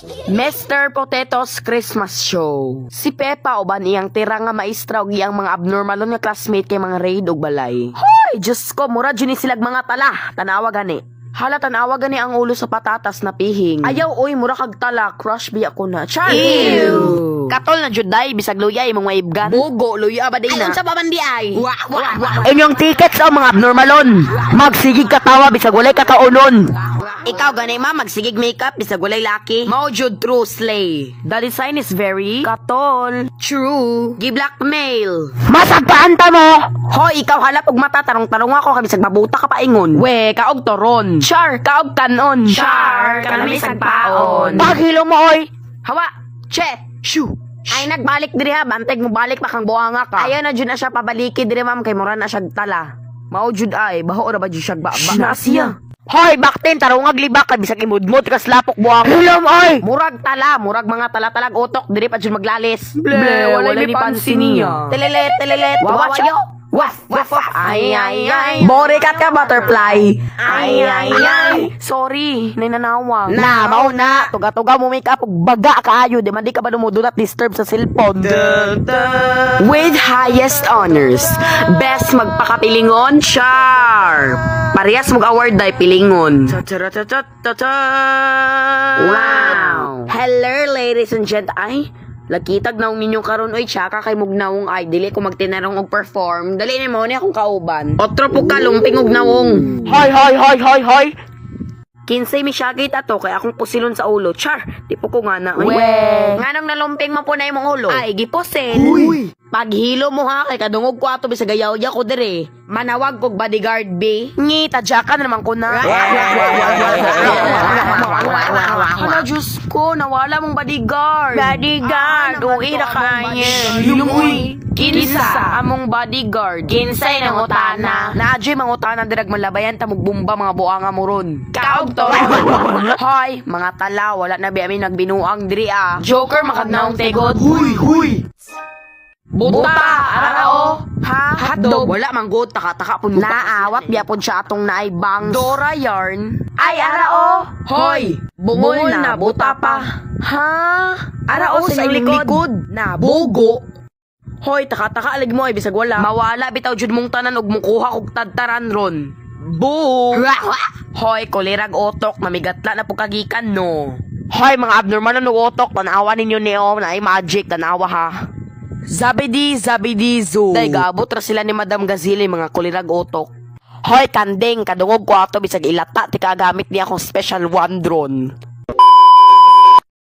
Mr. Potato's Christmas Show. Si Pepa uban iyang tira nga maestra ug iyang mga abnormalon nga classmate kay mga raid ug balay. Hoy, Diyos ko, mura dyan silag mga tala. Tanawa gani. Hala, tanawa gani ang ulo sa patatas na pihing. Ayaw, oy, mura kag tala. Crush biya ko na. Char! Ew! Katol na juday, bisag luyay, mong waibgan. Bugo, luya ba din na? Ayun sa babandi ay. Inyong tickets o mga abnormalon. Magsigig katawa, bisag walay kakaunon. Ikaw gani ma, magsigig makeup, bisag walay laki. Maujud true slay. The design is very katol. True. Gi-blackmail. Masagpaanta mo! Hoy, ikaw halap og mata, tarong-tarong ako, kabisag mabuta ka pa ingon. We, kaog toron. Char, kaog kanon. Char, kanami sagpaon. Paghilo mo, oy. Hawa, che, shoo. Ay, nagbalik diri ha, banteg mo balik pa kang buhanga ka. Ayaw na dyan na siya pabaliki diri ma'am, kay mura na siya tala. Maujud ay, baho ra ba dyan siya ba? Siya. Hoy, baktin, tarungag libak, bisag imudmod, kas lapok buhang. Hilom, oy! Murag tala, murag mga tala-talag utok, diri pa dyan maglalis. Ble, wala ni pansin niya. Telelet, wawayo. Waf, waf, waf, ay, ay, ay. Borikat ka, butterfly. Ay, ay, ay. Sorry, ninanawang. Na, mauna. Tuga-tuga mo make up, baga kaayo. Di man di ka ba dumudunat disturb sa cellphone. With highest honors, best magpakapilingon, char. Parehas mag-award dahil pilingon. Wow. Hello, ladies and gentlemen. Ay, lagkitag naong ninyo karon oy tsaka kay mugnawong ay dili ko magtinarong og perform. Dali ni mo ni akong kauban. Otro po ka lumping og nawong. Hoy. Kinsay mi syagit ato kay akong pusilon sa ulo. Char, di po ko nga na. Nganong nalumping mo po na imong ulo? Ay, giposil. Uy. Paghilo mo ha, kay kadungog ko ato bisag ayaw-ya ko dire. Manawag kog bodyguard B. Ngi, tadyakan naman ko na. Hala, Diyos ko, nawala mong bodyguard. Bodyguard, uwi na kanya. Lumoy. Kinsa among bodyguard. Kinsay nang utana. Naadyo'y mga utana dirag malabayan ta mugbumba mga buanga mo ron. Kaog to. Hoy, mga tala, wala na bi amin nagbinuang diri ah. Joker makadnaong tegot. Huy. Buta, arao. Ha? Hotdog. Wala manggod, taka-taka pun mo. Naawat biya pun siya atong naibang. Dora yarn. Ay, arao. Hoy, bungol na, buta pa. Ha? Arao sa likod. Na, bugo. Hoy, taka-taka alig mo, bisag wala. Mawala, bitaw jud mong tanan og mukuha kog tadtaran ron. Boom! Hoy, kolirag otok, mamigatla na po kagikan, no. Hoy, mga abnormal na utok, tanawa ninyo niyo, na ay magic, tanawa ha. Zabidi zoo. Day gaabot ra sila ni Madam Gazili mga kulirag utok. Hoy, kandeng, kadungog ko ato bisag ilata, ti kagamit niya akong special one drone.